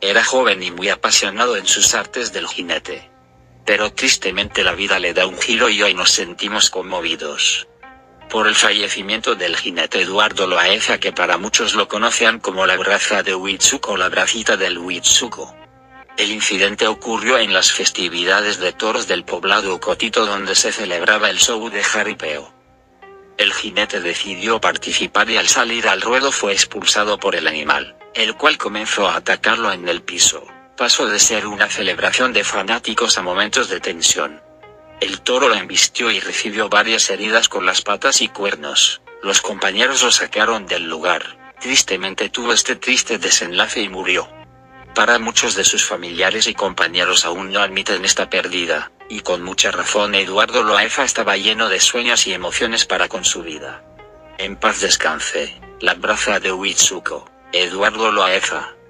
Era joven y muy apasionado en sus artes del jinete. Pero tristemente la vida le da un giro y hoy nos sentimos conmovidos por el fallecimiento del jinete Eduardo Loaesa, que para muchos lo conocen como la braza de Huitzuco o la bracita del Huitzuco. El incidente ocurrió en las festividades de toros del poblado Cotito, donde se celebraba el show de jaripeo. El jinete decidió participar y al salir al ruedo fue expulsado por el animal, el cual comenzó a atacarlo en el piso. Pasó de ser una celebración de fanáticos a momentos de tensión. El toro lo embistió y recibió varias heridas con las patas y cuernos. Los compañeros lo sacaron del lugar. Tristemente tuvo este triste desenlace y murió. Para muchos de sus familiares y compañeros aún no admiten esta pérdida, y con mucha razón. Eduardo Loaesa estaba lleno de sueños y emociones para con su vida. En paz descanse, la braza de Huitzuco, Eduardo Loaesa.